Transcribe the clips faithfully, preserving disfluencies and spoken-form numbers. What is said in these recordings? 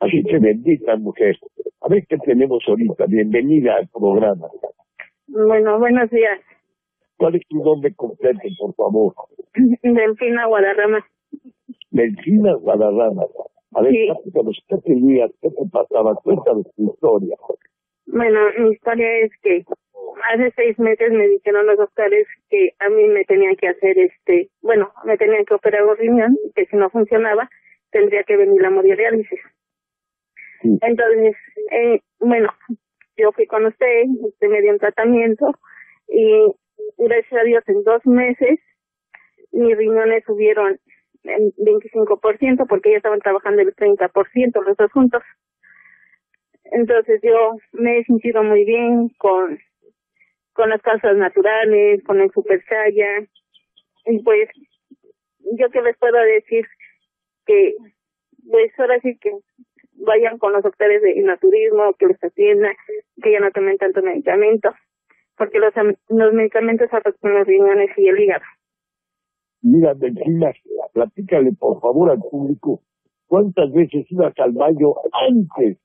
Así que bendita mujer. A ver qué tenemos ahorita. Bienvenida al programa. Bueno, buenos días. ¿Cuál es tu nombre completo, por favor? Delfina Guadarrama. Delfina Guadarrama. A ver, Sí. platícanos, ¿qué tenías? ¿Qué te pasaba? Cuéntanos tu historia. Bueno, mi historia es que hace seis meses me dijeron los doctores que a mí me tenían que hacer este, bueno, me tenían que operar un riñón y que si no funcionaba tendría que venir la hemodiálisis. Sí. Entonces, eh, bueno, yo fui con usted, usted me dio un tratamiento y gracias a Dios en dos meses mis riñones subieron en veinticinco por ciento porque ya estaban trabajando el treinta por ciento los dos juntos. Entonces yo me he sentido muy bien con con las causas naturales, con el Super Saya, y pues yo que les puedo decir que pues ahora sí que vayan con los doctores de naturismo, que los atiendan, que ya no tomen tanto medicamento, porque los, los medicamentos afectan los riñones y el hígado. Mira, Delfina, platícale por favor al público, ¿cuántas veces ibas al baño antes?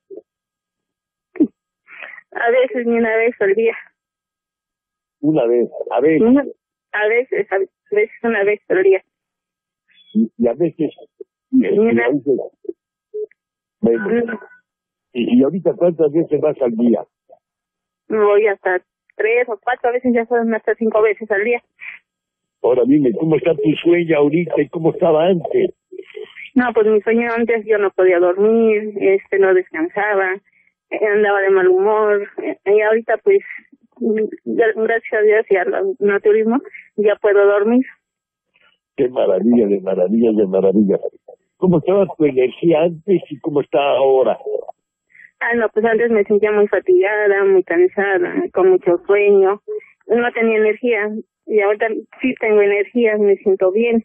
A veces ni una vez al día. Una vez, a ver. Una, a veces, a veces una vez al día. Y, y a veces, y, y a veces bueno, y, y ahorita ¿cuántas veces vas al día? Voy hasta tres o cuatro, a veces ya son hasta cinco veces al día. Ahora dime, ¿cómo está tu sueño ahorita y cómo estaba antes? No, pues mi sueño antes yo no podía dormir, este no descansaba, andaba de mal humor, y ahorita pues gracias a Dios y al naturismo ya puedo dormir. Qué maravilla, de maravillas, de maravillas. ¿Cómo estaba tu energía antes y cómo está ahora? Ah, no, pues antes me sentía muy fatigada, muy cansada, con mucho sueño, no tenía energía, y ahorita sí tengo energía, me siento bien.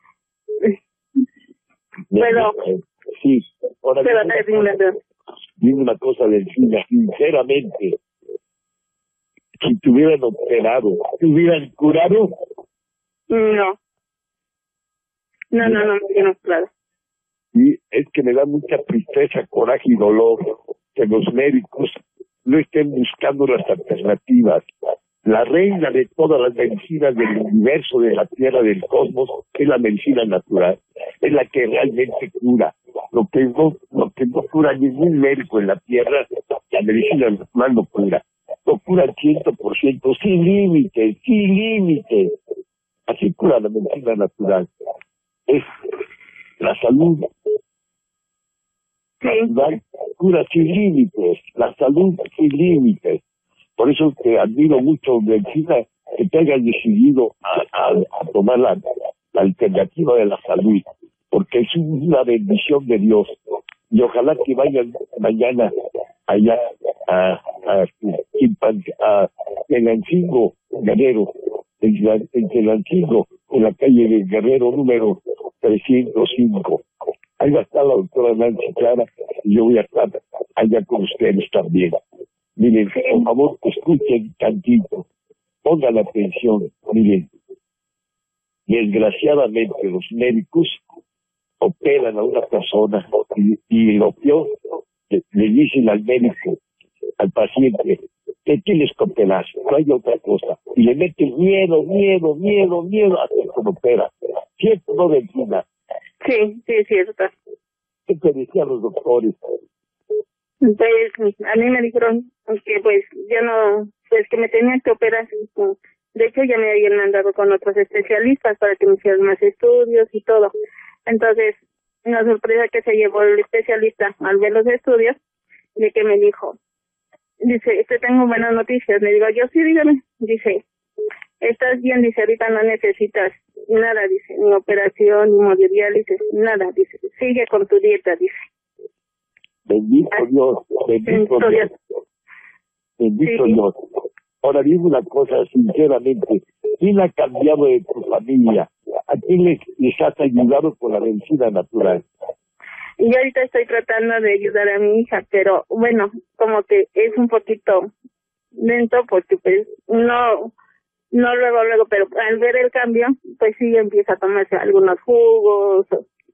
Pero, sí, ahora pero dime una, cosa, dime una cosa, Delfina, sinceramente, si te hubieran operado, ¿te hubieran curado? No. No, no, no, me hubieran curado. Y es que me da mucha tristeza, coraje y dolor que los médicos no estén buscando las alternativas. La reina de todas las medicinas del universo, de la Tierra, del cosmos, es la medicina natural. Es la que realmente cura. Lo que no, lo que no cura ningún médico en la Tierra, la medicina natural no cura. Lo cura al ciento por ciento, sin límites, sin límites. Así cura la medicina natural. Es la salud. Sí. Natural cura sin límites. La salud sin límites. Por eso te admiro mucho, Delfina, que te hayas decidido a, a, a tomar la, la alternativa de la salud, porque es una bendición de Dios. Y ojalá que vayan mañana allá a, a, a, a Tenancingo, Guerrero, en, en Tenancingo, en la calle de Guerrero número trescientos cinco. Ahí va a estar la doctora Nancy Clara y yo voy a estar allá con ustedes también. Miren, por favor, escuchen tantito, pongan atención. Miren, desgraciadamente los médicos operan a una persona y, y lo peor, le, le dicen al médico, al paciente, te tienes que operar, no hay otra cosa. Y le meten miedo, miedo, miedo, miedo hasta que lo opera. ¿Cierto o no, Delfina? Sí, sí, es cierto. ¿Qué te decían los doctores? Pues a mí me dijeron que pues yo no, pues que me tenían que operar. De hecho ya me habían mandado con otros especialistas para que me hicieran más estudios y todo. Entonces, una sorpresa que se llevó el especialista al ver los estudios, de que me dijo, dice, te tengo buenas noticias. Le digo, yo sí, dígame. Dice, estás bien, dice, ahorita no necesitas nada, dice, ni operación, ni hemodiálisis, nada, dice, sigue con tu dieta, dice. Bendito Dios, bendito Dios, bendito sí. Dios. Ahora dime una cosa, sinceramente, ¿quién ha cambiado de tu familia? ¿A quién les, les has ayudado con la medicina natural? Y yo ahorita estoy tratando de ayudar a mi hija, pero bueno, como que es un poquito lento porque pues no, no luego, luego, pero al ver el cambio, pues sí empieza a tomarse algunos jugos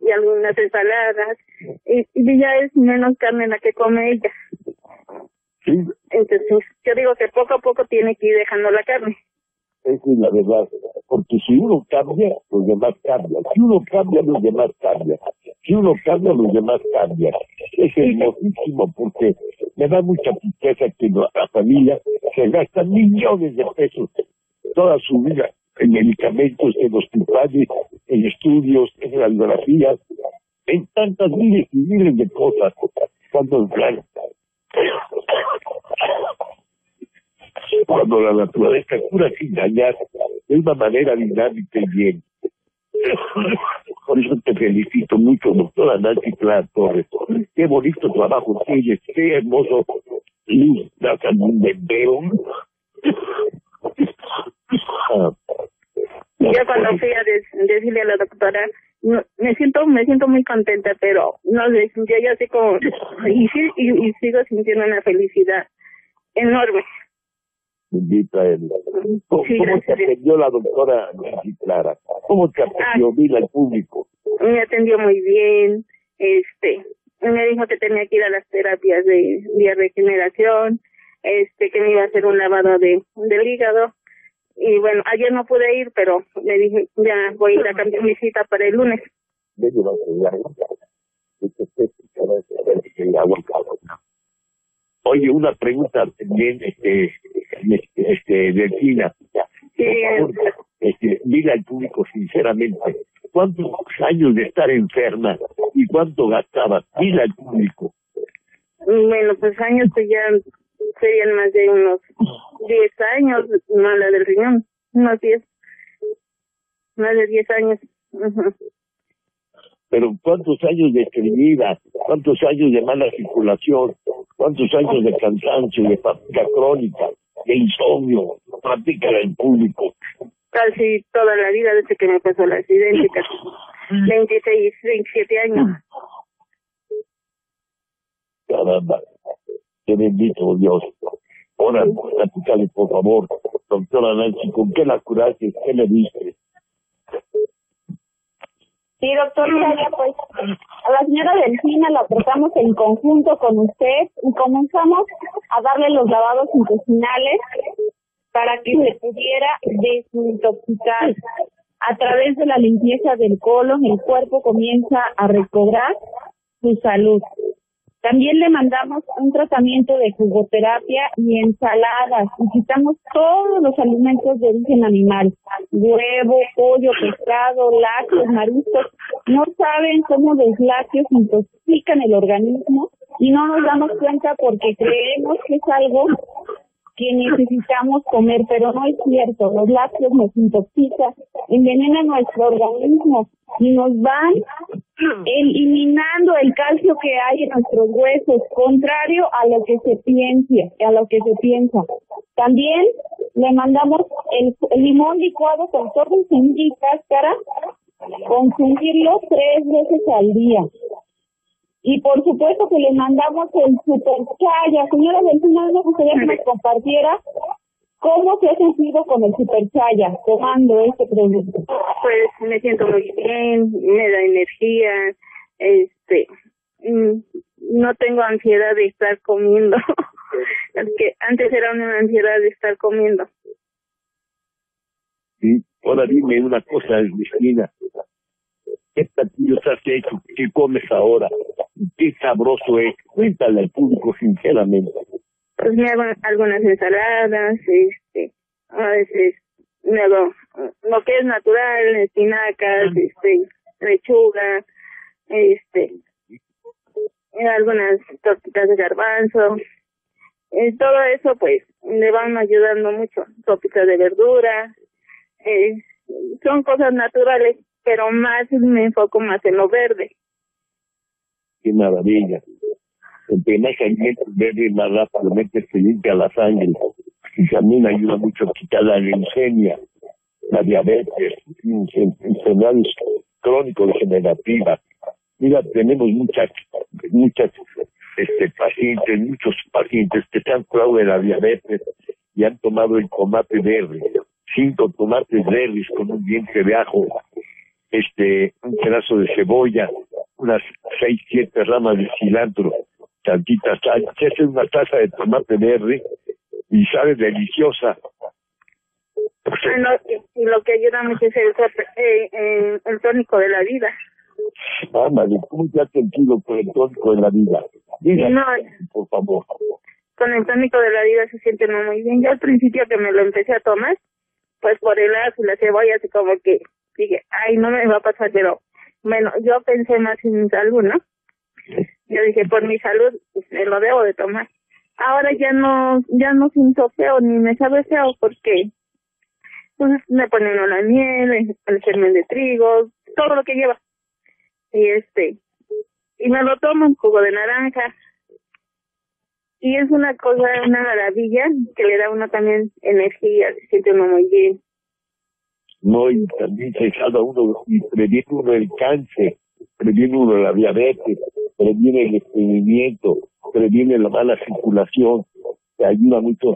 y algunas ensaladas, y, y ya es menos carne la que come ella. Sí. Entonces, yo digo que poco a poco tiene que ir dejando la carne. Esa es la verdad, porque si uno cambia, los demás cambian. Si uno cambia, los demás cambian. Si uno cambia, los demás cambian. Es hermosísimo, porque me da mucha tristeza que la familia se gasta millones de pesos toda su vida en medicamentos, en hospitales, en estudios, en radiografías, en tantas miles y miles de cosas, cuando claro, cuando la naturaleza cura sin dañar de una manera dinámica y bien. Por eso te felicito mucho, doctora Nancy Clara Torres. Qué bonito trabajo tienes, qué hermoso luz das al mundo entero. Yo cuando fui a des- decirle a la doctora, no, me siento me siento muy contenta, pero no sé, yo ya así como, y, sí, y, y sigo sintiendo una felicidad enorme. Bendita él. ¿Cómo, Sí, ¿cómo te gracias. atendió la doctora Nancy Clara? ¿Cómo te atendió? Ah. Dile al público. Me atendió muy bien, este, me dijo que tenía que ir a las terapias de bioregeneración, este, que me iba a hacer un lavado de del hígado. Y bueno, ayer no pude ir, pero le dije, ya voy a ir a cambiar mi cita para el lunes. Oye, una pregunta también, este, este, Delfina. Sí, Por favor, este, dile al público sinceramente, ¿cuántos años de estar enferma y cuánto gastabas? Dile al público. bueno, pues años que ya serían más de unos diez años, mala del riñón, unos diez, más de diez años. Uh-huh. Pero ¿cuántos años de estreñida? ¿Cuántos años de mala circulación? ¿Cuántos años de cansancio, de fatiga crónica, de insomnio? Platícala al público. Casi toda la vida desde que me pasó el accidente, casi veintiséis, veintisiete años. Caramba, qué bendito Dios. Ahora, platícale, por favor, doctora Nancy, ¿con qué la curaste? ¿Qué le diste? Sí, doctor Saya, pues a la señora Delfina la tratamos en conjunto con usted y comenzamos a darle los lavados intestinales para que se pudiera desintoxicar. A través de la limpieza del colon, el cuerpo comienza a recobrar su salud. También le mandamos un tratamiento de jugoterapia y ensaladas. Y quitamos todos los alimentos de origen animal. Huevo, pollo, pescado, lácteos, mariscos. No saben cómo los lácteos intoxican el organismo y no nos damos cuenta porque creemos que es algo que necesitamos comer, pero no es cierto. Los lácteos nos intoxican, envenenan nuestro organismo y nos van eliminando el calcio que hay en nuestros huesos, contrario a lo que se piense, a lo que se piensa. También le mandamos el, el limón licuado con todo el semilla y cáscara, consumirlo tres veces al día. Y por supuesto que le mandamos el super chaya. Señora Delfina, me gustaría que nos compartiera cómo se ha sentido con el super chaya tomando este producto. Pues me siento muy bien, me da energía, este, no tengo ansiedad de estar comiendo, porque antes era una ansiedad de estar comiendo. Sí, ahora dime una cosa, Delfina. ¿Qué platillos has hecho? ¿Qué comes ahora? ¿Qué sabroso es? Cuéntale al público sinceramente. Pues me hago algunas ensaladas, este, a veces me hago lo que es natural, espinacas, este, lechuga, este, algunas tortitas de garbanzo. Eh, todo eso pues me van ayudando mucho. Sopitas de verdura, eh, son cosas naturales, pero más me enfoco más en lo verde. Qué maravilla. Entre más alimentos verdes, más rápidamente se limpia la sangre. Y también ayuda mucho a quitar la leucemia, la diabetes, enfermedades crónico-degenerativas. Mira, tenemos muchas, muchas este, pacientes, muchos pacientes que se han curado de la diabetes y han tomado el tomate verde, cinco tomates verdes con un diente de ajo. este, un pedazo de cebolla, unas seis, siete ramas de cilantro, tantita sal, se hace una taza de tomate verde y sabe deliciosa. Bueno, y lo que ayuda mucho es el, eh, eh, el tónico de la vida. Ándale, ¿cómo te has sentido con el tónico de la vida? Diga, no, por favor. Con el tónico de la vida se siente uno muy bien. Yo al principio que me lo empecé a tomar, pues por el ajo y la cebolla, así como que dije, ay, no me va a pasar, pero bueno, yo pensé más en mi salud, ¿no? Yo dije, por mi salud, pues me lo debo de tomar. Ahora ya no, ya no siento feo, ni me sabe feo, porque pues me ponen la miel, el, el germen de trigo, todo lo que lleva. Y este, y me lo tomo en jugo de naranja. Y es una cosa, una maravilla, que le da a uno también energía, se siente uno muy bien. No, y también se salva uno, y previene uno el cáncer, previene uno la diabetes, previene el estreñimiento, previene la mala circulación, te ayuda mucho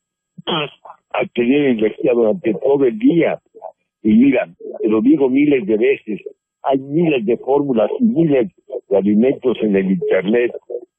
a tener energía durante todo el día. Y mira, te lo digo miles de veces, hay miles de fórmulas y miles de alimentos en el internet,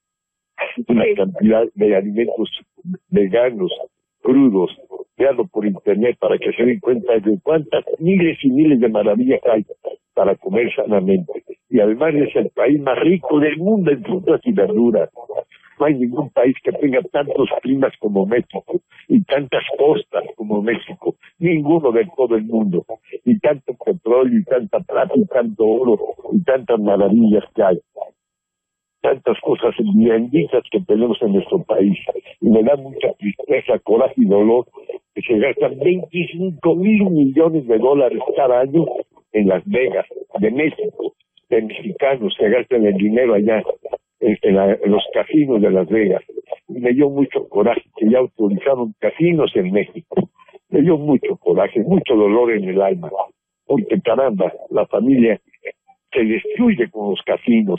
una sí. cantidad de alimentos veganos, crudos, veanlo por internet para que se den cuenta de cuántas miles y miles de maravillas hay para comer sanamente. Y además es el país más rico del mundo en frutas y verduras. No hay ningún país que tenga tantos climas como México y tantas costas como México, ninguno de todo el mundo, y tanto petróleo y tanta plata y tanto oro y tantas maravillas que hay, tantas cosas benditas que tenemos en nuestro país. Y me da mucha tristeza, coraje y dolor que se gastan veinticinco mil millones de dólares cada año en Las Vegas, de México, de mexicanos que gastan el dinero allá en, en, la, en los casinos de Las Vegas. Y me dio mucho coraje que ya autorizaron casinos en México. Me dio mucho coraje, mucho dolor en el alma, porque caramba, la familia se destruye con los casinos,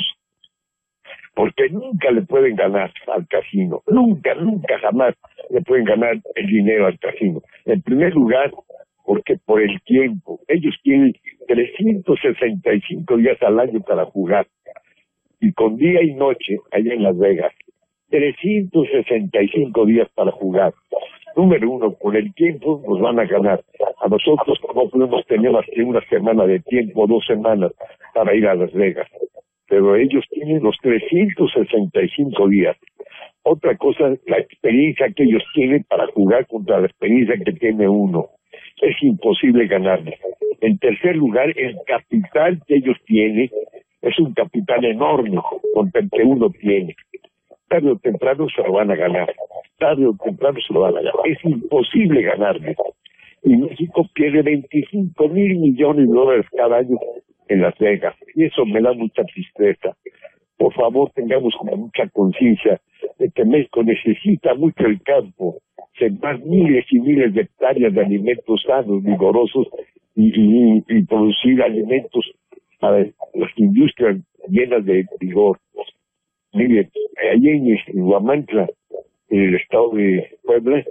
porque nunca le pueden ganar al casino, nunca, nunca jamás le pueden ganar el dinero al casino. En primer lugar, porque por el tiempo, ellos tienen trescientos sesenta y cinco días al año para jugar, y con día y noche allá en Las Vegas, trescientos sesenta y cinco días para jugar. Número uno, con el tiempo nos van a ganar. A nosotros no podemos tener más que una semana de tiempo, dos semanas para ir a Las Vegas, pero ellos tienen los trescientos sesenta y cinco días. Otra cosa, la experiencia que ellos tienen para jugar contra la experiencia que tiene uno. Es imposible ganarles. En tercer lugar, el capital que ellos tienen es un capital enorme contra el que uno tiene. Tarde o temprano se lo van a ganar. Tarde o temprano se lo van a ganar. Es imposible ganarles. Y México pierde veinticinco mil millones de dólares cada año en Las Vegas. Y eso me da mucha tristeza. Por favor, tengamos mucha conciencia de que México necesita mucho el campo, sembrar miles y miles de hectáreas de alimentos sanos, vigorosos y, y, y producir alimentos para las industrias llenas de vigor. Mire, allí en Huamantla, en el estado de Puebla,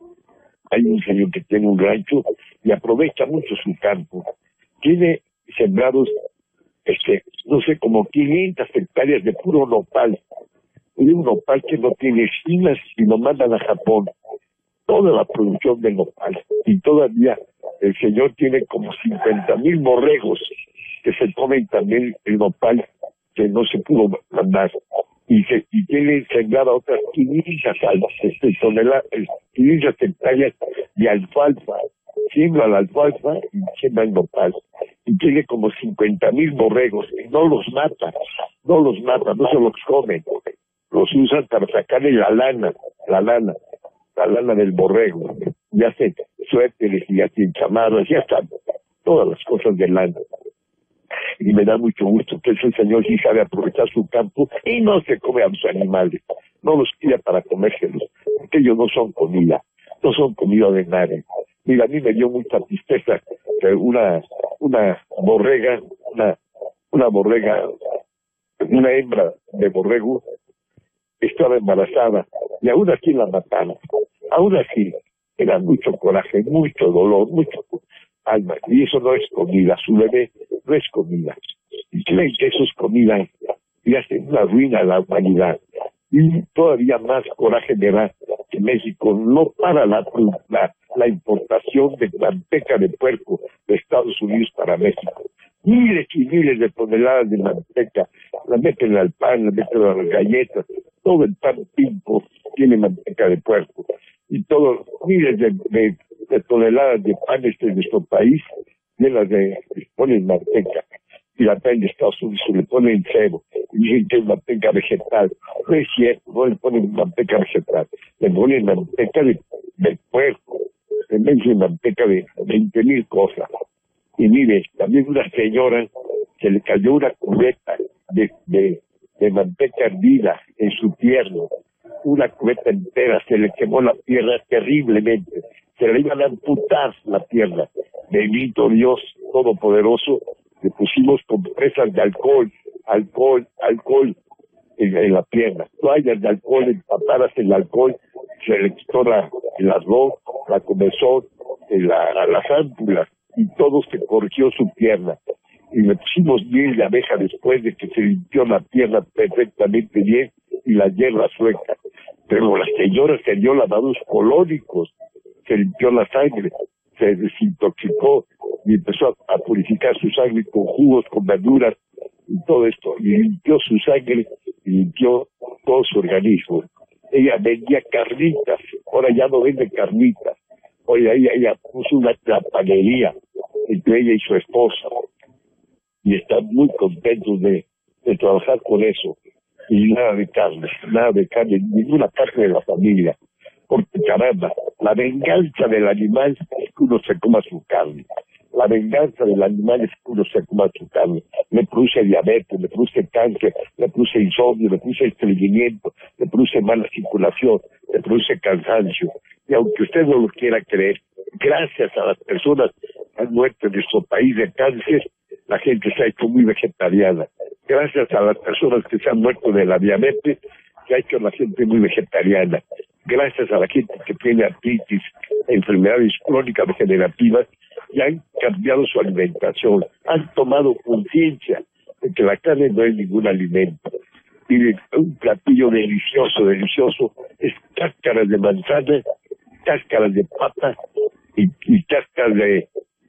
hay un señor que tiene un rancho y aprovecha mucho su campo. Tiene sembrados, este, no sé, como quinientas hectáreas de puro nopal. Y un nopal que no tiene espinas y lo mandan a Japón. Toda la producción de nopal. Y todavía el señor tiene como cincuenta mil borregos que se comen también el nopal que no se pudo mandar. Y, se, y tiene sembrada otras quinientas este, toneladas, quinientas hectáreas de alfalfa. Siembra la alfalfa y siembra el nopal. Y tiene como cincuenta mil borregos. Y no los mata, no los mata, no se los comen. Los usan para sacarle la lana, la lana, la lana del borrego. Y hacen suéteres y hacen chamarras, ya están todas las cosas de lana. Y me da mucho gusto que ese señor sí sabe aprovechar su campo y no se come a los animales, no los cría para comérselos, porque ellos no son comida, no son comida de nadie. Mira, a mí me dio mucha tristeza que una, una borrega, una, una borrega, una hembra de borrego estaba embarazada y aún así la mataron. Aún así, era mucho coraje, mucho dolor, mucho alma, y eso no es comida. Su bebé no es comida. Y creen que eso es comida y hacen una ruina a la humanidad. Y todavía más coraje me da que México no para la, la, la importación de manteca de puerco de Estados Unidos para México. Miles y miles de toneladas de manteca, la meten al pan, la meten a las galletas, todo el pan Bimbo tiene manteca de puerco. Y todos miles de, de, de toneladas de panes de nuestro país, llenas de, les ponen manteca. Y la traen de Estados Unidos, le ponen cebo, y dicen que es manteca vegetal. No es cierto, no le ponen manteca vegetal, le ponen manteca de, de puerco, le meten manteca de veinte mil cosas. Y mire, también una señora se le cayó una cubeta de, de, de manteca hervida en su pierna, una cubeta entera, se le quemó la pierna terriblemente, se le iban a amputar la pierna. Bendito Dios Todopoderoso, le pusimos compresas de alcohol, alcohol, alcohol en, en la pierna, toallas de alcohol empapadas en el alcohol, se le quitó la, el ardor, la comezón, la, las ámpulas, y todo se corrigió su pierna. Y le pusimos miel de abeja después de que se limpió la pierna perfectamente bien y la hierba sueca. Pero la señora se dio lavados colónicos, se limpió la sangre, se desintoxicó y empezó a, a purificar su sangre con jugos, con verduras y todo esto. Y limpió su sangre y limpió todo su organismo. Ella vendía carnitas, ahora ya no vende carnitas. Oye, ella, ella puso una panadería entre ella y su esposa y están muy contentos de, de trabajar con eso. Y nada de carne, nada de carne, ninguna parte de la familia. Porque caramba, la venganza del animal es que uno se coma su carne. La venganza del animal es que uno se coma su carne. Le produce diabetes, le produce cáncer, le produce insomnio, le produce estreñimiento, le produce mala circulación, le produce cansancio. Y aunque usted no lo quiera creer, gracias a las personas que han muerto en nuestro país de cáncer, la gente se ha hecho muy vegetariana. Gracias a las personas que se han muerto de la diabetes, se ha hecho la gente muy vegetariana. Gracias a la gente que tiene artritis, enfermedades crónicas degenerativas, y han cambiado su alimentación, han tomado conciencia de que la carne no es ningún alimento. Y un platillo delicioso, delicioso, es cáscaras de manzana, cáscaras de papa y, y cáscaras de,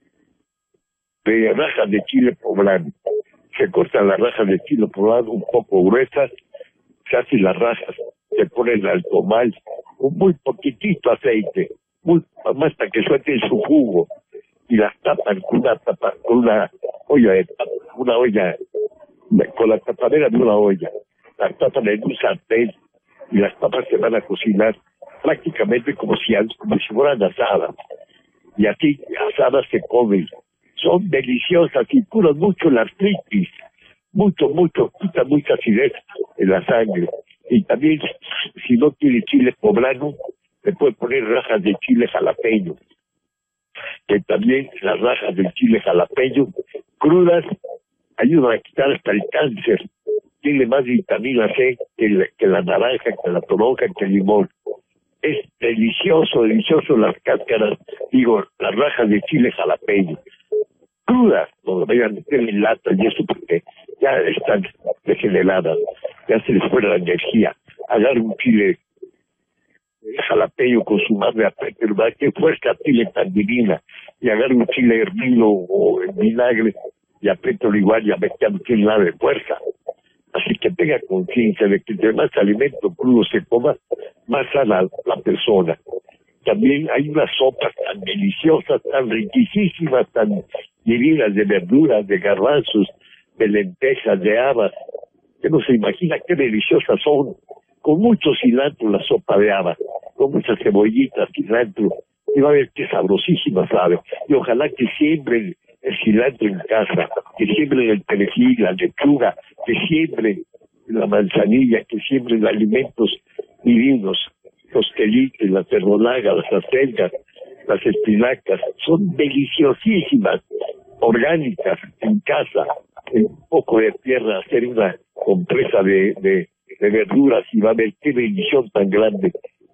de rajas de chile poblano. Se cortan las rajas de chile poblano un poco gruesas, se hacen las rajas, se ponen al comal, con muy poquitito aceite, muy, hasta que suelten su jugo, y las tapan con una tapa, con una olla de una olla, con la tapadera de una olla, las tapan en un sartén, y las papas se van a cocinar prácticamente como si, como si fueran asadas, y así asadas se comen. Son deliciosas y curan mucho la artritis, mucho, mucho, quita mucha acidez en la sangre. Y también, si no tiene chile poblano, le puede poner rajas de chile jalapeño, que también las rajas del chile jalapeño crudas ayudan a quitar hasta el cáncer. Tiene más vitamina C que la, que la naranja, que la toronja, que el limón. Es delicioso, delicioso las cáscaras, digo, las rajas de chile jalapeño. Crudas, no vayan a meter en lata y eso porque ya están degeneradas, ya se les fue la energía. Agarre un chile jalapeño con su madre apretado, ¿verdad? Qué fuerza tiene tan divina. Y agarre un chile hervido o en vinagre y apriétalo igual y a ver que no tiene nada de fuerza. Así que tenga conciencia de que entre más alimento crudo se coma, más sana la persona. También hay unas sopas tan deliciosas, tan riquísimas, tan divinas de verduras, de garbanzos, de lentejas, de habas, que no se imagina qué deliciosas son. Con mucho cilantro la sopa de habas, con muchas cebollitas, cilantro, y va a ver qué sabrosísima sabe. Y ojalá que siembren el cilantro en casa, que siembren el perejil, la lechuga, que siembren la manzanilla, que siembren alimentos divinos, los quelites, las verdolagas, las acelgas, las espinacas, son deliciosísimas, orgánicas, en casa, en un poco de tierra, hacer una compresa de, de, de verduras y va a ver qué bendición tan grande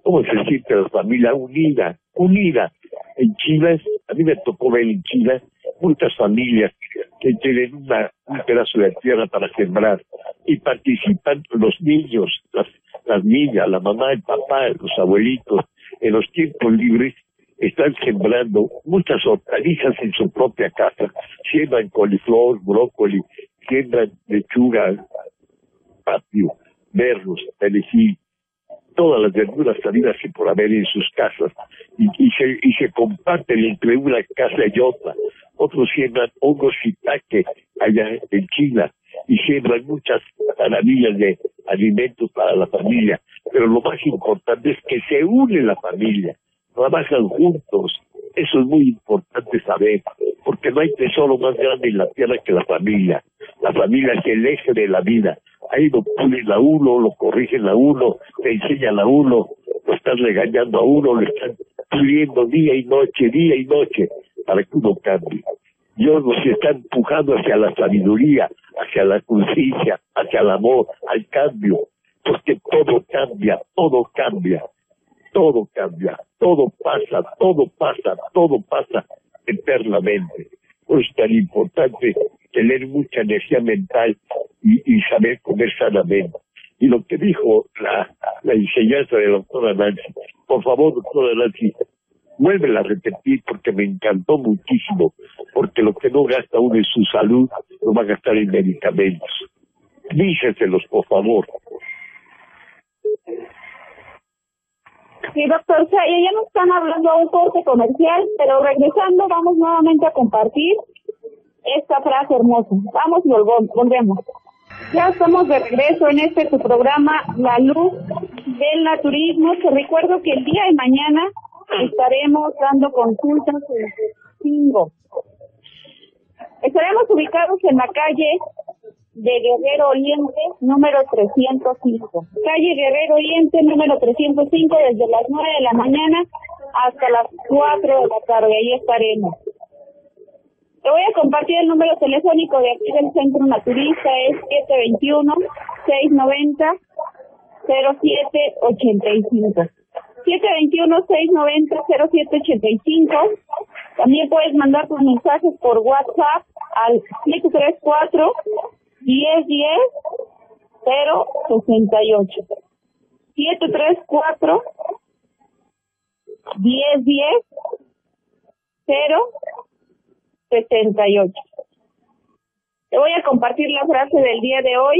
cómo se siente la familia unida, unida. En Chile, a mí me tocó ver en Chile muchas familias que tienen una, un pedazo de tierra para sembrar y participan los niños, las, las niñas, la mamá, el papá, los abuelitos, en los tiempos libres están sembrando muchas hortalizas en su propia casa, siembran coliflor, brócoli, siembran lechuga, patio, berros, perejil, todas las verduras salidas que por haber en sus casas y, y, se, y se comparten entre una casa y otra. Otros siembran hongos shiitake allá en China y siembran muchas maravillas de alimentos para la familia. Pero lo más importante es que se une la familia, trabajan juntos. Eso es muy importante saber, porque no hay tesoro más grande en la tierra que la familia. La familia es el eje de la vida. Ahí lo pulen a uno, lo corrigen a uno, le enseñan a uno, lo están regañando a uno, lo están puliendo día y noche, día y noche, para que uno cambie. Dios nos está empujando hacia la sabiduría, hacia la justicia, hacia el amor, al cambio, porque todo cambia, todo cambia, todo cambia, todo pasa, todo pasa, todo pasa eternamente. Por eso es tan importante tener mucha energía mental y, y saber comer sanamente. Y lo que dijo la, la enseñanza de la doctora Nancy, por favor, doctora Nancy, vuélvela a repetir porque me encantó muchísimo, porque lo que no gasta uno en su salud lo va a gastar en medicamentos. Díceselos, por favor. Sí, doctor Saya, ya nos están hablando a un corte comercial, pero regresando vamos nuevamente a compartir esta frase hermosa. Vamos y volvemos, volvemos. Ya estamos de regreso en este tu programa, La Luz del Naturismo. Te recuerdo que el día de mañana estaremos dando consultas en Cinco. Estaremos ubicados en la calle de Guerrero Oriente, número trescientos cinco. Calle Guerrero Oriente, número trescientos cinco, desde las nueve de la mañana hasta las cuatro de la tarde. Ahí estaremos. Te voy a compartir el número telefónico de aquí del Centro Naturista, es siete dos uno, seis nueve cero, cero siete ocho cinco. siete dos uno, seis nueve cero, cero siete ocho cinco. También puedes mandar tus mensajes por WhatsApp al siete tres cuatro, diez diez, cero sesenta y ocho. siete tres cuatro, diez diez, cero sesenta y ocho. Te voy a compartir la frase del día de hoy.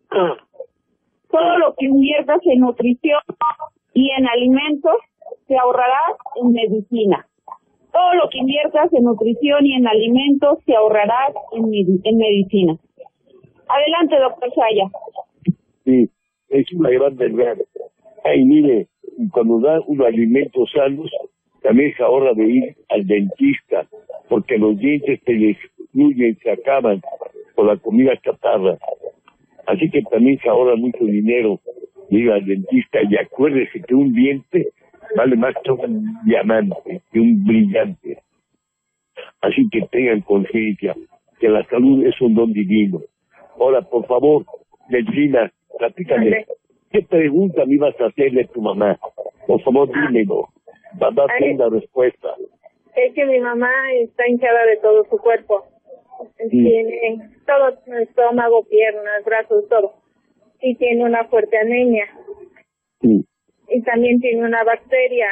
Todo lo que inviertas en nutrición y en alimentos te ahorrarás en medicina. Todo lo que inviertas en nutrición y en alimentos te ahorrarás en, en medicina. Adelante, doctor Saya. Sí, es una gran verdad. Ay, mire, cuando da unos alimentos sanos, también se ahorra de ir al dentista, porque los dientes se destruyen, se acaban por la comida chatarra. Así que también se ahorra mucho dinero de ir al dentista. Y acuérdese que un diente vale más que un diamante, que un brillante. Así que tengan conciencia que la salud es un don divino. Ahora, por favor, Delfina, platícame, ¿qué pregunta me ibas a hacerle a tu mamá? Por favor, dímelo. Va a dar una respuesta. Es que mi mamá está hinchada de todo su cuerpo. Sí. Tiene todo, estómago, piernas, brazos, todo. Y tiene una fuerte anemia. Sí. Y también tiene una bacteria.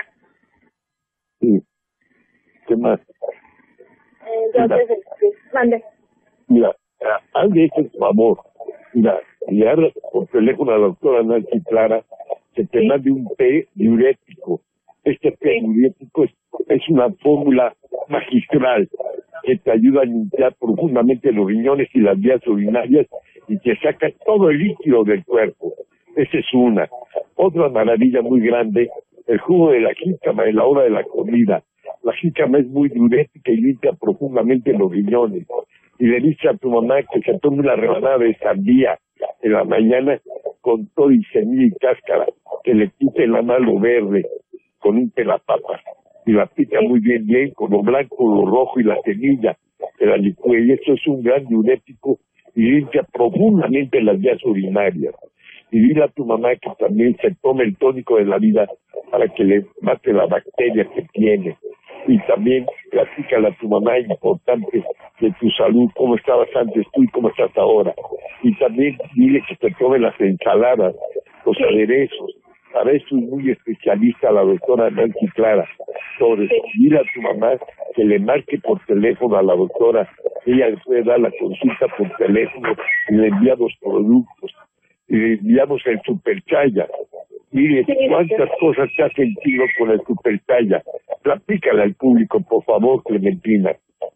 Sí. ¿Qué más? Entonces, sí, mande. Mira, hazle este favor. Mira, y habla por teléfono a la doctora Nancy Clara que te sí. mande un té diurético. Este té sí. diurético es, es una fórmula magistral que te ayuda a limpiar profundamente los riñones y las vías urinarias y que saca todo el líquido del cuerpo. Esa es una. Otra maravilla muy grande, el jugo de la jícama en la hora de la comida. La jícama es muy diurética y limpia profundamente los riñones. Y le dice a tu mamá que se tome una rebanada de sandía en la mañana con todo y semilla y cáscara, que le quite la mano verde con un pelapapas y la pica muy bien, bien, con lo blanco, lo rojo y la semilla, que la licúe. Y eso es un gran diurético y limpia profundamente las vías urinarias. Y dile a tu mamá que también se tome el tónico de la vida para que le mate la bacteria que tiene. Y también platícale a tu mamá importante de tu salud, cómo estabas antes tú y cómo estás ahora. Y también dile que te tome las ensaladas, los sí. aderezos. Para eso es muy especialista la doctora Nancy Clara Torres. Dile a tu mamá que le marque por teléfono a la doctora. Ella le puede dar la consulta por teléfono y le envía los productos. Y le enviamos el Superchaya. Mire, sí, cuántas sí. cosas te has sentido con el Superchaya. Platícale al público, por favor, Clementina.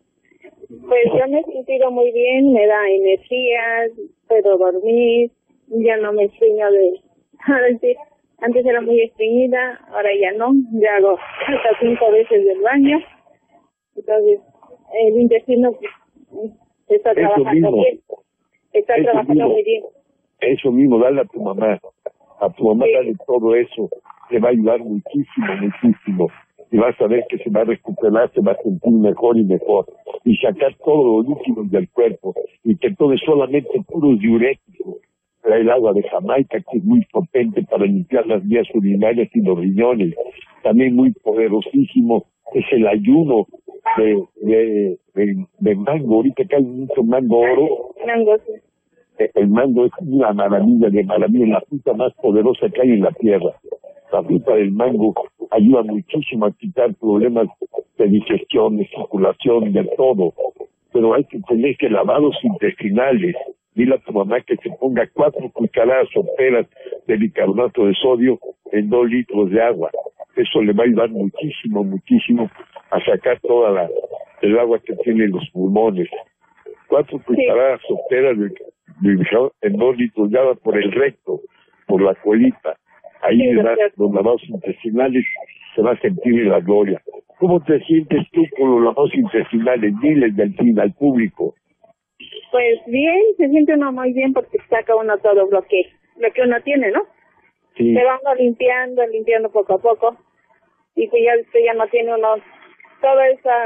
Pues yo me he sentido muy bien, me da energía, puedo dormir, ya no me estreño de... decir, antes era muy estreñida, ahora ya no, ya hago hasta cinco veces del baño. Entonces, el intestino pues, está trabajando bien. Está eso trabajando mismo, muy bien. Eso mismo, dale a tu mamá. A tu mamá sí. dale todo eso. Te va a ayudar muchísimo, muchísimo. Y vas a ver que se va a recuperar, se va a sentir mejor y mejor. Y sacar todos los líquidos del cuerpo. Y que tome solamente puros diuréticos. El agua de Jamaica, que es muy potente para limpiar las vías urinarias y los riñones. También muy poderosísimo es el ayuno de, de, de, de mango. Ahorita cae mucho mango oro. Mango, sí. El mango es una maravilla de maravilla, la fruta más poderosa que hay en la tierra. La fruta del mango ayuda muchísimo a quitar problemas de digestión, de circulación, de todo. Pero hay que tener que lavados intestinales. Dile a tu mamá que se ponga cuatro cucharadas soperas de bicarbonato de sodio en dos litros de agua. Eso le va a ayudar muchísimo, muchísimo a sacar toda la el agua que tiene los pulmones. Cuatro cucharadas sí. soperas de, de, en dos litros de agua por el recto, por la colita. Ahí sí, le da los lavados intestinales, se va a sentir en la gloria. ¿Cómo te sientes tú con los lavados intestinales? Diles del fin al público. Pues bien, se siente uno muy bien porque saca uno todo lo que, lo que uno tiene, ¿no? Sí. Se va uno limpiando, limpiando poco a poco. Y que ya, que ya no tiene uno toda esa,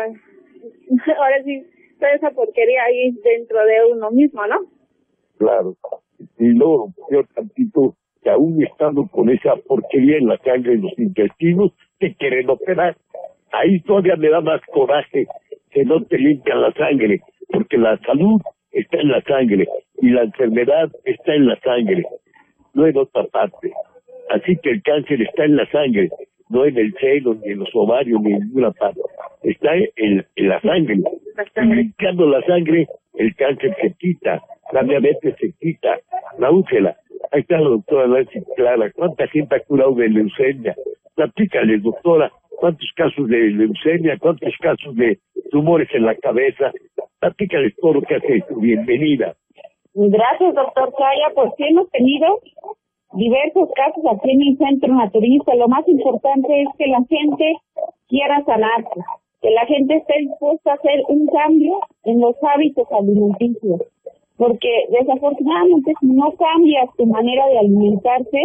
ahora sí, toda esa porquería ahí dentro de uno mismo, ¿no? Claro. Y luego, yo tantito, que aún estando con esa porquería en la sangre, en los intestinos, te quieren operar. Ahí todavía me da más coraje que no te limpian la sangre, porque la salud está en la sangre y la enfermedad está en la sangre, no en otra parte. Así que el cáncer está en la sangre, no en el seno, ni en los ovarios, ni en ninguna parte. Está en, en la sangre. Y limpiando la sangre, el cáncer se quita, la diabetes se quita, la úlcera. Ahí está la doctora Nancy Clara. ¿Cuánta gente ha curado de leucemia? Platícale, doctora, ¿cuántos casos de leucemia? ¿Cuántos casos de tumores en la cabeza? Platícales todo lo que has hecho. Bienvenida. Gracias, doctor Chaya. Pues sí, hemos tenido diversos casos aquí en el centro naturista. Lo más importante es que la gente quiera sanarse, que la gente esté dispuesta a hacer un cambio en los hábitos alimenticios. Porque desafortunadamente si no cambias tu manera de alimentarse,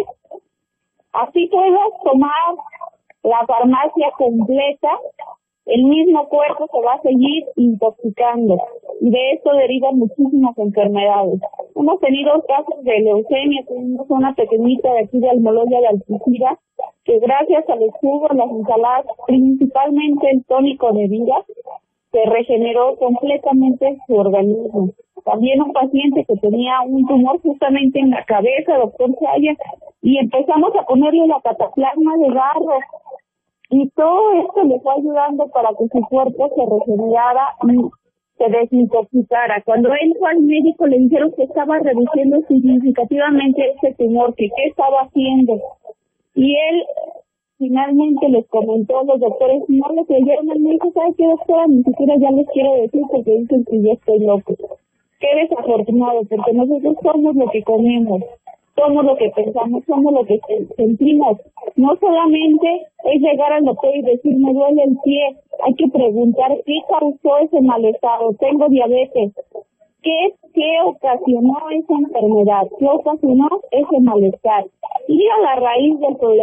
así puedas tomar la farmacia completa, el mismo cuerpo se va a seguir intoxicando y de esto derivan muchísimas enfermedades. Hemos tenido casos de leucemia, tuvimos una pequeñita de aquí de Almoloya de Algeciras, que gracias a los jugos, las ensaladas, principalmente el tónico de vida, se regeneró completamente su organismo. También un paciente que tenía un tumor justamente en la cabeza, doctor Chaya, y empezamos a ponerle la cataplasma de barro. Y todo esto le fue ayudando para que su cuerpo se regenerara y se desintoxicara. Cuando él fue al médico le dijeron que estaba reduciendo significativamente ese tumor, que qué estaba haciendo. Y él finalmente les comentó a los doctores, no le creyeron al médico, ¿sabe qué, doctora? Ni siquiera ya les quiero decir porque dicen que yo estoy loco. Qué desafortunado, porque nosotros somos lo que comemos, somos lo que pensamos, somos lo que sentimos. No solamente es llegar al doctor y decir, me duele el pie, hay que preguntar qué causó ese malestar, tengo diabetes, qué, qué ocasionó esa enfermedad, qué ocasionó ese malestar. Ir a la raíz del problema.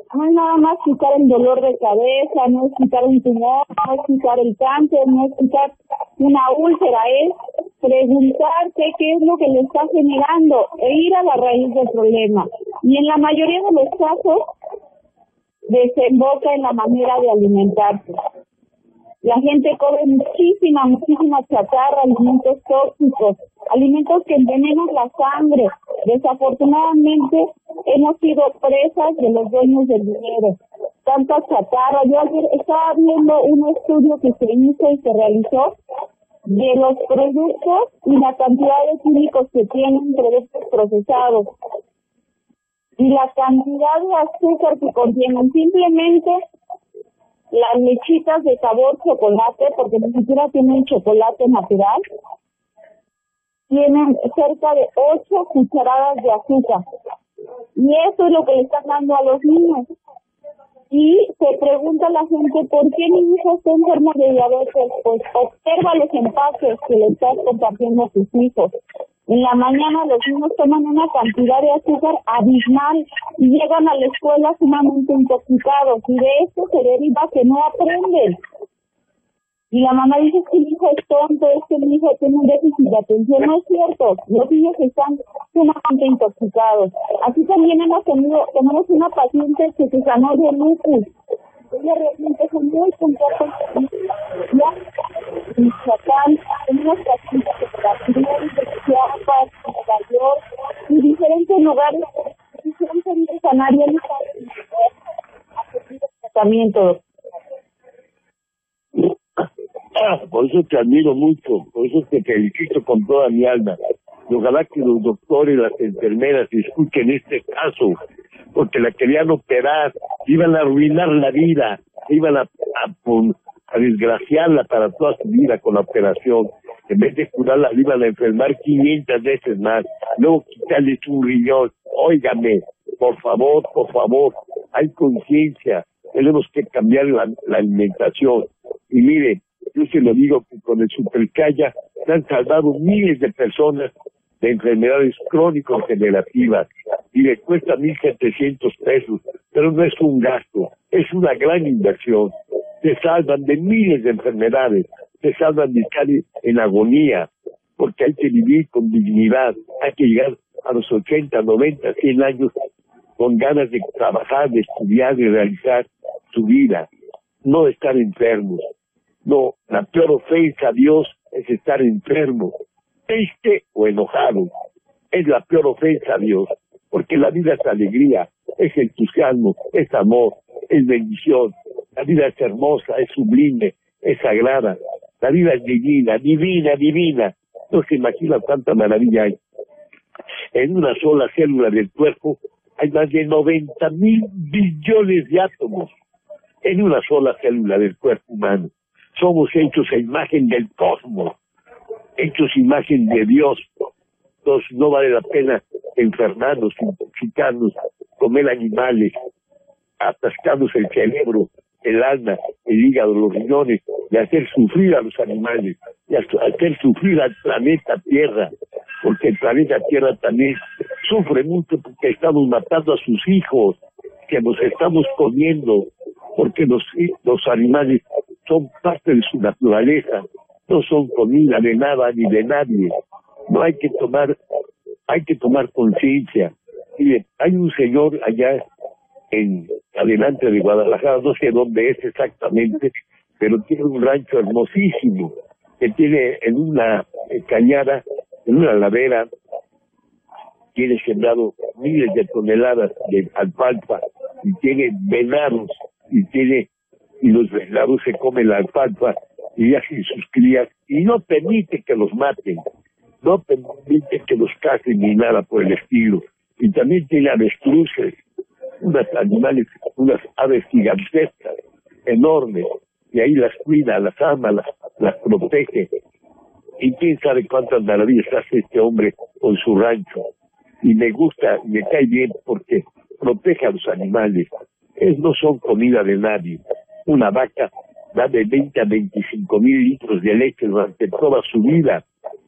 no es nada más quitar el dolor de cabeza, no es quitar un tumor, no es quitar el cáncer, no es quitar una úlcera, es preguntarte qué es lo que le está generando e ir a la raíz del problema. Y en la mayoría de los casos desemboca en la manera de alimentarse. La gente come muchísima, muchísima chatarra, alimentos tóxicos, alimentos que envenenan la sangre. Desafortunadamente, hemos sido presas de los dueños del dinero. Tanta chatarra. Yo ayer estaba viendo un estudio que se hizo y se realizó de los productos y la cantidad de químicos que tienen productos procesados y la cantidad de azúcar que contienen. Simplemente las lechitas de sabor chocolate, porque ni siquiera tienen chocolate natural, tienen cerca de ocho cucharadas de azúcar. Y eso es lo que le están dando a los niños. Y se pregunta a la gente, ¿por qué mi hijo está enfermo de diabetes? Pues observa los empaques que le estás compartiendo a tus hijos. En la mañana los niños toman una cantidad de azúcar abismal y llegan a la escuela sumamente intoxicados. Y de esto se deriva que no aprenden. Y la mamá dice que mi hijo es tonto, es que mi hijo tiene un déficit de atención. No es cierto, los niños están sumamente intoxicados. Así también hemos tenido, tenemos una paciente que se sanó de lupus. Ella realmente fue muy compleja. Ya, Michoacán, tenemos pacientes de Brasil, de Chiapas, de Nueva York, y diferentes lugares, diferentes líderes sanarios a seguir el tratamiento. Ah, por eso te admiro mucho, por eso te felicito con toda mi alma. Y ojalá que los doctores, las enfermeras escuchen este caso, porque la querían operar, iban a arruinar la vida, iban a, a, a desgraciarla para toda su vida con la operación. En vez de curarla, la iban a enfermar quinientas veces más, luego quitarles un riñón. Óigame, por favor, por favor, hay conciencia, tenemos que cambiar la, la alimentación. Y mire, yo se lo digo que con el Supercaya se han salvado miles de personas de enfermedades crónico-degenerativas y le cuesta mil setecientos pesos, pero no es un gasto, es una gran inversión. Se salvan de miles de enfermedades, se salvan de estar en agonía, porque hay que vivir con dignidad, hay que llegar a los ochenta, noventa, cien años con ganas de trabajar, de estudiar, de realizar su vida, no de estar enfermos. No, la peor ofensa a Dios es estar enfermo, triste o enojado. Es la peor ofensa a Dios, porque la vida es alegría, es entusiasmo, es amor, es bendición. La vida es hermosa, es sublime, es sagrada. La vida es divina, divina, divina. No se imagina cuánta maravilla hay. En una sola célula del cuerpo hay más de noventa mil billones de átomos. En una sola célula del cuerpo humano. Somos hechos a imagen del cosmos, hechos a imagen de Dios. Entonces no vale la pena enfermarnos, intoxicarnos, comer animales, atascarnos el cerebro, el alma, el hígado, los riñones, y hacer sufrir a los animales, y hacer sufrir al planeta Tierra, porque el planeta Tierra también sufre mucho porque estamos matando a sus hijos, que nos estamos comiendo, porque los, los animales son parte de su naturaleza, no son comida de nada ni de nadie. No hay que tomar, hay que tomar conciencia. Mire, hay un señor allá en adelante de Guadalajara, no sé dónde es exactamente, pero tiene un rancho hermosísimo, que tiene en una cañada, en una ladera, tiene sembrado miles de toneladas de alfalfa, y tiene venados, y tiene y los venados se comen la alfalfa y hacen sus crías y no permite que los maten, no permite que los cacen ni nada por el estilo. Y también tiene avestruces, unas animales, unas aves gigantescas, enormes, y ahí las cuida, las ama, las, las protege. Y quién sabe cuántas maravillas hace este hombre con su rancho. Y me gusta, me cae bien porque protege a los animales. Es, no son comida de nadie. Una vaca da de veinte a veinticinco mil litros de leche durante toda su vida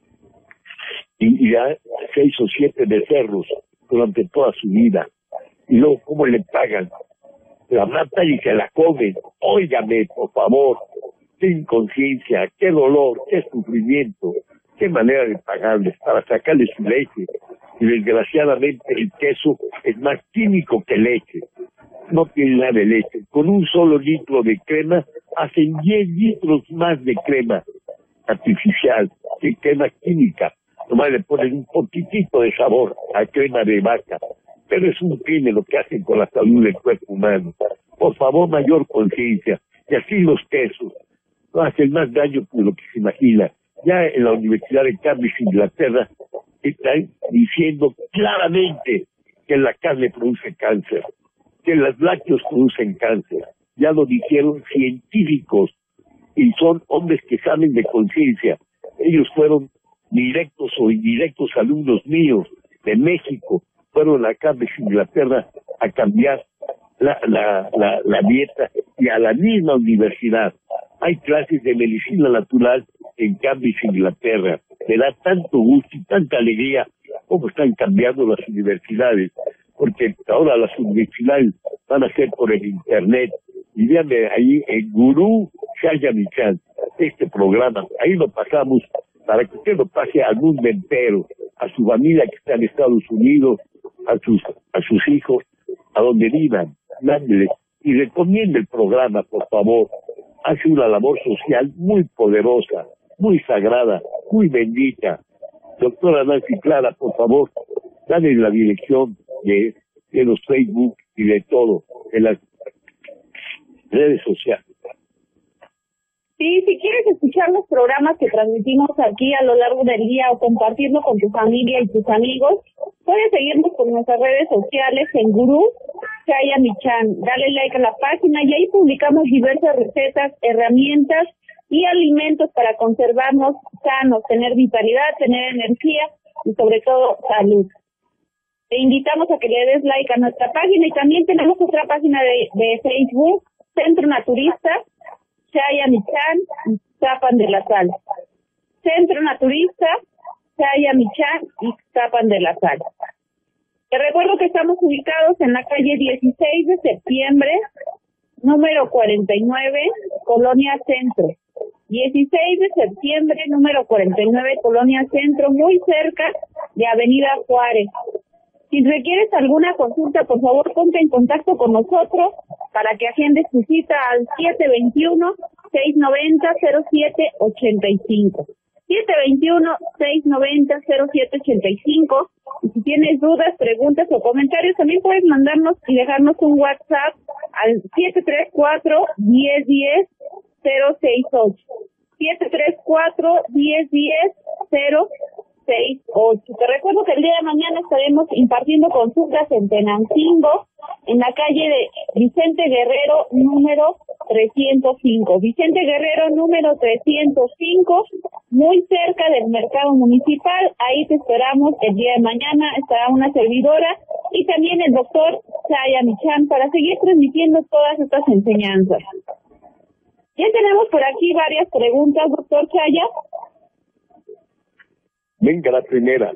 y, y da seis o siete becerros durante toda su vida. Y luego, ¿cómo le pagan? la matan y se la comen. Óigame, por favor, qué inconsciencia, qué dolor, qué sufrimiento, qué manera de pagarles para sacarle su leche. Y desgraciadamente el queso es más químico que leche. No tiene nada de leche. Con un solo litro de crema hacen diez litros más de crema artificial que crema química. Nomás le ponen un poquitito de sabor a crema de vaca. Pero es un crimen lo que hacen con la salud del cuerpo humano. Por favor, mayor conciencia. Y así los quesos no hacen más daño que lo que se imagina. Ya en la Universidad de Cambridge, Inglaterra, están diciendo claramente que la carne produce cáncer, que los lácteos producen cáncer. Ya lo dijeron científicos y son hombres que saben de conciencia. Ellos fueron directos o indirectos alumnos míos de México, fueron a Cambridge, Inglaterra, a cambiar la, la, la, la dieta, y a la misma universidad. Hay clases de medicina natural en Cambridge, Inglaterra. Me da tanto gusto y tanta alegría cómo están cambiando las universidades, porque ahora las universidades van a ser por el internet. Y véanme ahí en Gurú Shaya Michan, este programa, ahí lo pasamos para que usted lo pase al mundo entero, a su familia que está en Estados Unidos, a sus a sus hijos, a donde vivan, mándeles y recomiende el programa, por favor. Hace una labor social muy poderosa, muy sagrada, muy bendita. Doctora Nancy Clara, por favor, dale la dirección de, de los Facebook y de todo, de las redes sociales. Sí, si quieres escuchar los programas que transmitimos aquí a lo largo del día o compartirlo con tu familia y tus amigos, puedes seguirnos por nuestras redes sociales en Gurú Shaya Michan. Dale like a la página y ahí publicamos diversas recetas, herramientas y alimentos para conservarnos sanos, tener vitalidad, tener energía y sobre todo salud. Te invitamos a que le des like a nuestra página y también tenemos otra página de, de Facebook, Centro Naturista Shaya Michan, Ixtapan de la Sal. Centro Naturista Shaya Michan, Ixtapan de la Sal. Te recuerdo que estamos ubicados en la calle dieciséis de septiembre, número cuarenta y nueve, Colonia Centro. dieciséis de septiembre, número cuarenta y nueve, Colonia Centro, muy cerca de Avenida Juárez. Si requieres alguna consulta, por favor, ponte en contacto con nosotros para que agendes tu cita al siete dos uno, seis nueve cero, cero siete ocho cinco. siete dos uno, seis nueve cero, cero siete ocho cinco. Y si tienes dudas, preguntas o comentarios, también puedes mandarnos y dejarnos un WhatsApp al siete tres cuatro, uno cero uno cero, cero seis ocho. siete tres cuatro, uno cero uno cero, cero seis ocho. Te recuerdo que el día de mañana estaremos impartiendo consultas en Tenancingo, en la calle de Vicente Guerrero, número trescientos cinco. Vicente Guerrero, número trescientos cinco, muy cerca del mercado municipal. Ahí te esperamos el día de mañana. Estará una servidora y también el doctor Shaya Michan para seguir transmitiendo todas estas enseñanzas. Ya tenemos por aquí varias preguntas, doctor Shaya. Venga la primera.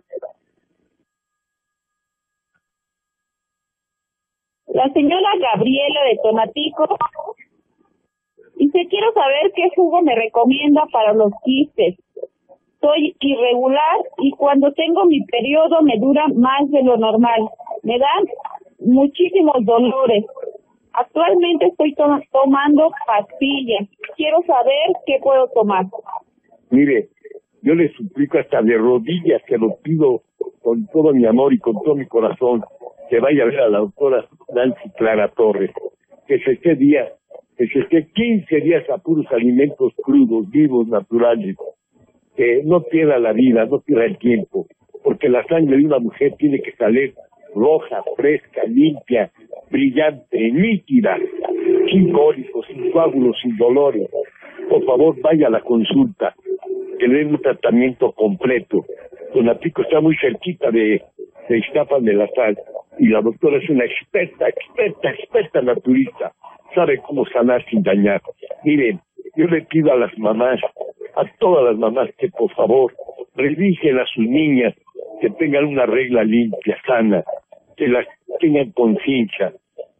La señora Gabriela de Tonatico dice, quiero saber qué jugo me recomienda para los quistes. Soy irregular y cuando tengo mi periodo me dura más de lo normal. Me dan muchísimos dolores. Actualmente estoy to- tomando pastillas. Quiero saber qué puedo tomar. Mire, yo le suplico hasta de rodillas, que lo pido con todo mi amor y con todo mi corazón, que vaya a ver a la doctora Nancy Clara Torres, que se esté día, que se esté quince días a puros alimentos crudos, vivos, naturales, que no pierda la vida, no pierda el tiempo, porque la sangre de una mujer tiene que salir roja, fresca, limpia, brillante, líquida, sin cólicos, sin coágulos, sin dolores. Por favor, vaya a la consulta, que le den un tratamiento completo. Tonatico está muy cerquita de, de Ixtapan de la Sal, y la doctora es una experta, experta, experta naturista, sabe cómo sanar sin dañar. Miren, yo le pido a las mamás, a todas las mamás, que por favor revisen a sus niñas, que tengan una regla limpia, sana, que las tengan conciencia,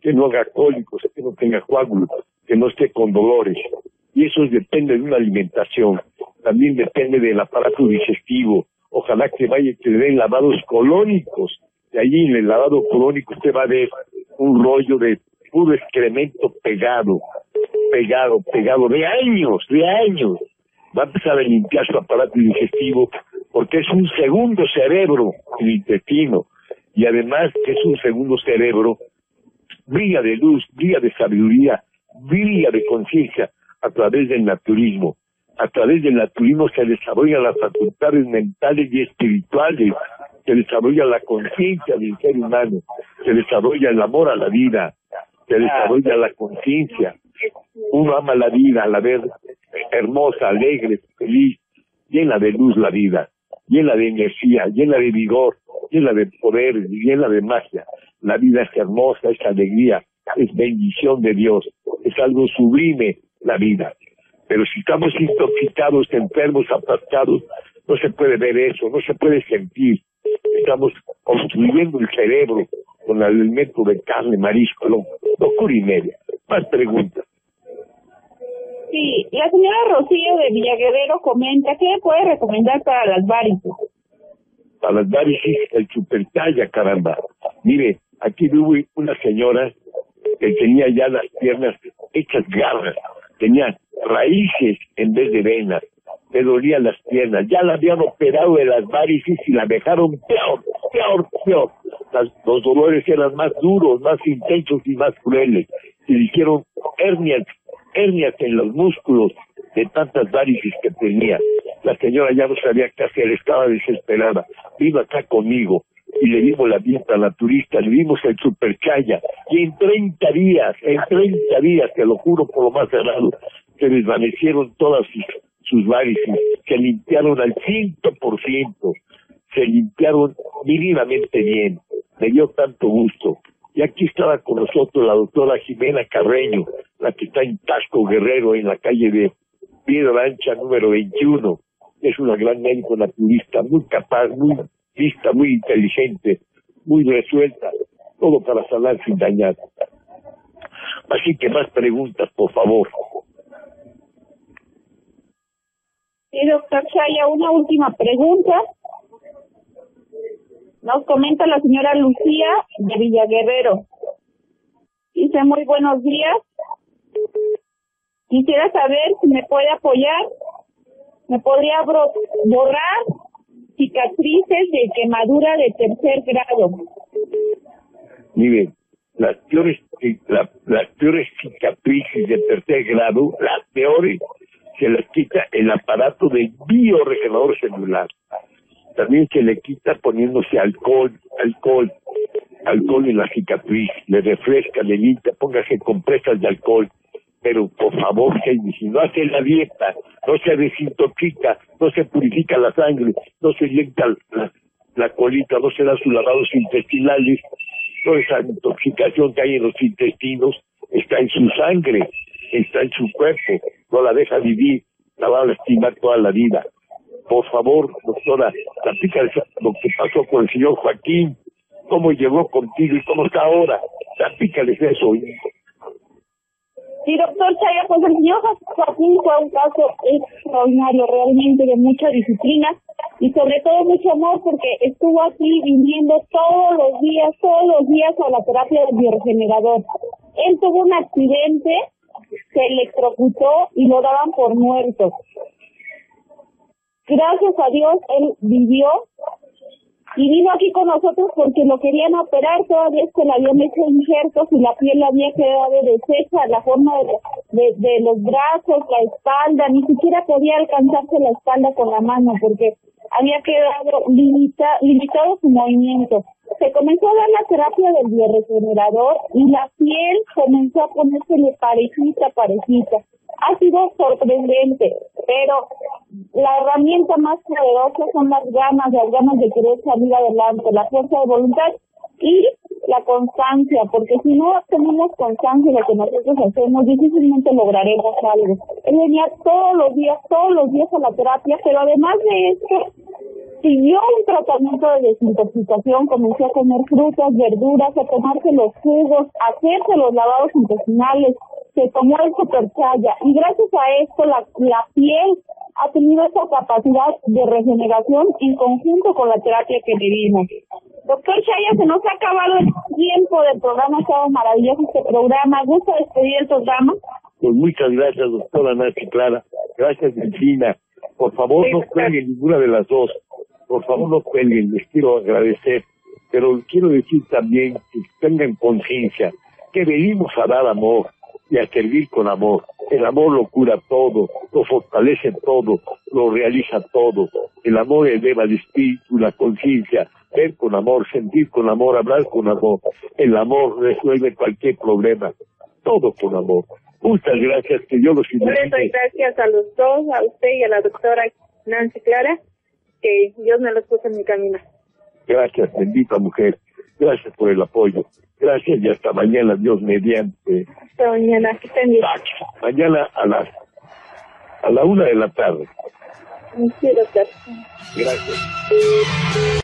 que no haga cólicos, que no tenga coágulos, que no esté con dolores. Y eso depende de una alimentación, también depende del aparato digestivo. Ojalá que vaya y que le den lavados colónicos. Y allí en el lavado colónico usted va a ver un rollo de puro excremento pegado, pegado, pegado, de años, de años. Va a empezar a limpiar su aparato digestivo, porque es un segundo cerebro, el intestino. Y además que es un segundo cerebro, brilla de luz, brilla de sabiduría, brilla de conciencia a través del naturismo. A través del naturismo se desarrollan las facultades mentales y espirituales, se desarrolla la conciencia del ser humano, se desarrolla el amor a la vida, se desarrolla la conciencia. Uno ama la vida, la ver hermosa, alegre, feliz, llena de luz la vida, llena de energía, llena de vigor, llena de poder, llena de magia. La vida es hermosa, es alegría, es bendición de Dios, es algo sublime la vida. Pero si estamos intoxicados, enfermos, atascados, no se puede ver eso, no se puede sentir. Estamos construyendo el cerebro con el alimento de carne, marisco, locura y media. Más preguntas. Sí, la señora Rocío de Villaguerrero comenta, ¿qué puede recomendar para las varices? Para las varices, el supertalla, caramba. Mire, aquí hubo una señora que tenía ya las piernas hechas garras, tenía raíces en vez de venas, le dolían las piernas, ya la habían operado de las varices y la dejaron peor, peor, peor. Las, los dolores eran más duros, más intensos y más crueles. Se le hicieron hernias, hernias en los músculos de tantas varices que tenía. La señora ya no sabía qué hacer, estaba desesperada. Vino acá conmigo y le dimos la dieta naturista, le dimos el superchaya, y en treinta días, en treinta días, te lo juro por lo más sagrado, se desvanecieron todas sus, sus varices, se limpiaron al ciento por ciento, se limpiaron mínimamente bien, me dio tanto gusto. Y aquí estaba con nosotros la doctora Jimena Carreño, la que está en Tasco Guerrero, en la calle de Piedra Ancha número veintiuno. Es una gran médico naturista, muy capaz, muy lista, muy inteligente, muy resuelta, todo para sanar sin dañar. Así que más preguntas, por favor. Sí, doctor Chaya, una última pregunta. Nos comenta la señora Lucía de Villaguerrero. Dice, muy buenos días. Quisiera saber si me puede apoyar. ¿Me podría borrar cicatrices de quemadura de tercer grado? Miren, las peores, la, las peores cicatrices de tercer grado, las peores, se las quita el aparato de bioregenerador celular. También se le quita poniéndose alcohol, alcohol, alcohol en la cicatriz, le refresca, le limpia, póngase compresas de alcohol. Pero por favor, si no hace la dieta, no se desintoxica, no se purifica la sangre, no se inyecta la, la colita, no se da sus lavados intestinales, toda esa intoxicación que hay en los intestinos está en su sangre, está en su cuerpo, no la deja vivir, la va a lastimar toda la vida. Por favor, doctora, platícale lo que pasó con el señor Joaquín, cómo llegó contigo y cómo está ahora, platícales eso. Sí, doctor Chaya, pues el señor Joaquín fue un caso extraordinario, realmente de mucha disciplina y sobre todo mucho amor, porque estuvo aquí viniendo todos los días, todos los días a la terapia del bioregenerador. Él tuvo un accidente, se electrocutó y lo daban por muerto. Gracias a Dios, él vivió y vino aquí con nosotros porque lo querían operar, todavía se le habían hecho injertos y la piel le había quedado deshecha, la forma de, de, de los brazos, la espalda, ni siquiera podía alcanzarse la espalda con la mano porque había quedado limita, limitado su movimiento. Se comenzó a dar la terapia del bioregenerador y la piel comenzó a ponérsele parejita, parejita. Ha sido sorprendente, pero la herramienta más poderosa son las ganas, las ganas de querer salir adelante, la fuerza de voluntad y la constancia, porque si no tenemos constancia en lo que nosotros hacemos, difícilmente lograremos algo. Él venía todos los días, todos los días a la terapia, pero además de esto, siguió un tratamiento de desintoxicación, comenzó a comer frutas, verduras, a tomarse los jugos, a hacerse los lavados intestinales, se tomó el Superchaya, y gracias a esto la, la piel ha tenido esa capacidad de regeneración en conjunto con la terapia que le dimos. Doctor Chaya, se nos ha acabado el tiempo del programa, ha estado maravilloso este programa. ¿Gusta despedir el programa? Pues muchas gracias, doctora Nancy Clara. Gracias, Delfina. Por favor, no cuelguen ninguna de las dos. Por favor, no cuelguen. Les quiero agradecer. Pero quiero decir también que tengan conciencia que venimos a dar amor y a servir con amor. El amor lo cura todo, lo fortalece todo, lo realiza todo. El amor eleva el espíritu, la conciencia, ver con amor, sentir con amor, hablar con amor. El amor resuelve cualquier problema, todo con amor. Muchas gracias, que Dios los Yo les doy gracias a los dos, a usted y a la doctora Nancy Clara, que Dios me los puso en mi camino. Gracias, bendita mujer. Gracias por el apoyo. Gracias y hasta mañana, Dios mediante. Hasta mañana, que estén bien. Mañana a las a la una de la tarde. Sí, doctor. Gracias.